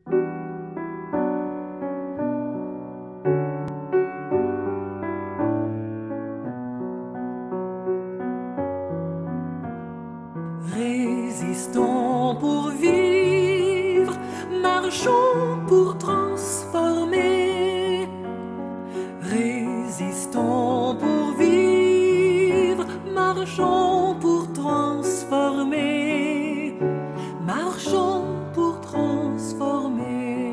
Résistons pour vivre, marchons pour transformer. Résistons pour vivre, marchons pour transformer. Marchons pour transformer.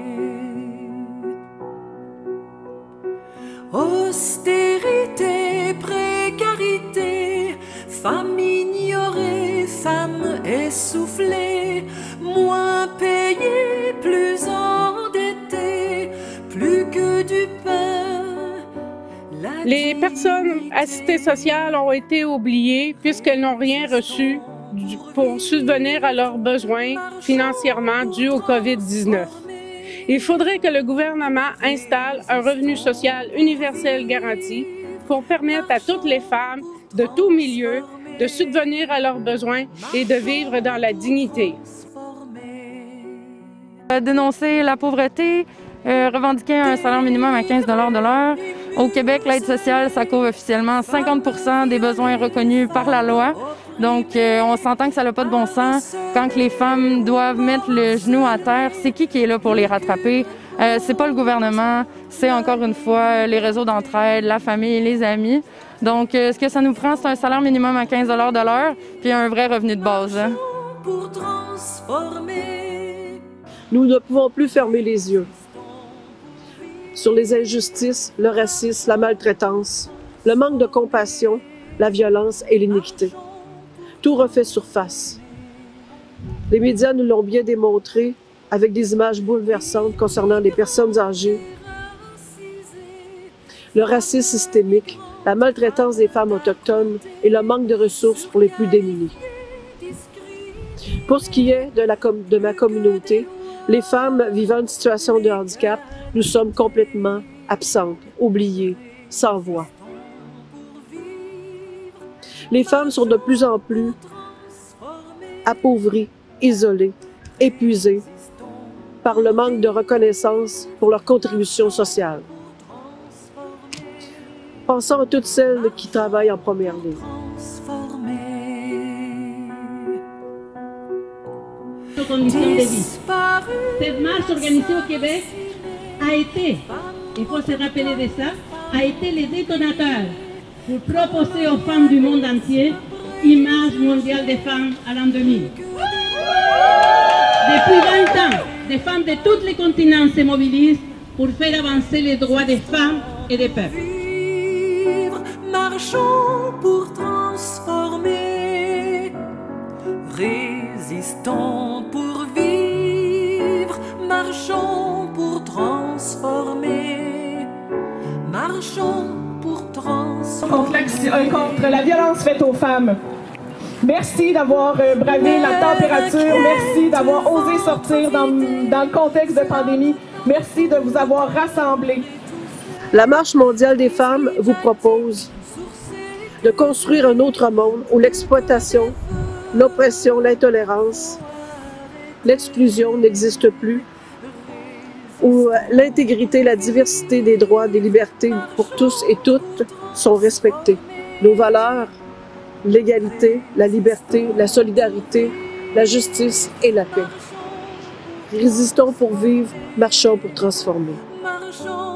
Austérité, précarité, femmes ignorées, femmes essoufflées, moins payées, plus endettées, plus que du pain. Les personnes assistées sociales ont été oubliées puisqu'elles n'ont rien reçu pour subvenir à leurs besoins financièrement dus au COVID-19. Il faudrait que le gouvernement installe un revenu social universel garanti pour permettre à toutes les femmes de tous milieux de subvenir à leurs besoins et de vivre dans la dignité. Dénoncer la pauvreté, revendiquer un salaire minimum à 15 $ de l'heure. Au Québec, l'aide sociale, ça couvre officiellement 50% des besoins reconnus par la loi. Donc, on s'entend que ça n'a pas de bon sens. Quand les femmes doivent mettre le genou à terre, c'est qui est là pour les rattraper? C'est pas le gouvernement, c'est encore une fois les réseaux d'entraide, la famille, les amis. Donc, ce que ça nous prend, c'est un salaire minimum à 15 $ de l'heure, puis un vrai revenu de base. Nous ne pouvons plus fermer les yeux sur les injustices, le racisme, la maltraitance, le manque de compassion, la violence et l'iniquité. Tout refait surface. Les médias nous l'ont bien démontré avec des images bouleversantes concernant les personnes âgées, le racisme systémique, la maltraitance des femmes autochtones et le manque de ressources pour les plus démunis. Pour ce qui est de ma communauté, les femmes vivant une situation de handicap, nous sommes complètement absentes, oubliées, sans voix. Les femmes sont de plus en plus appauvries, isolées, épuisées par le manque de reconnaissance pour leur contribution sociale. Pensons à toutes celles qui travaillent en première ligne. Nos conditions de vie. Cette marche organisée au Québec a été, il faut se rappeler de ça, a été le détonateur pour proposer aux femmes du monde entier Image mondiale des femmes à l'an 2000. Depuis 20 ans, des femmes de tous les continents se mobilisent pour faire avancer les droits des femmes et des peuples. Marchons pour transformer, résistons pour vivre, marchons pour transformer, marchons pour transformer. Contre la violence faite aux femmes. Merci d'avoir bravé la température, merci d'avoir osé sortir dans le contexte de pandémie, merci de vous avoir rassemblés. La Marche mondiale des femmes vous propose de construire un autre monde où l'exploitation, l'oppression, l'intolérance, l'exclusion n'existent plus, où l'intégrité, la diversité des droits, des libertés pour tous et toutes sont respectées. Nos valeurs, l'égalité, la liberté, la solidarité, la justice et la paix. Résistons pour vivre, marchons pour transformer.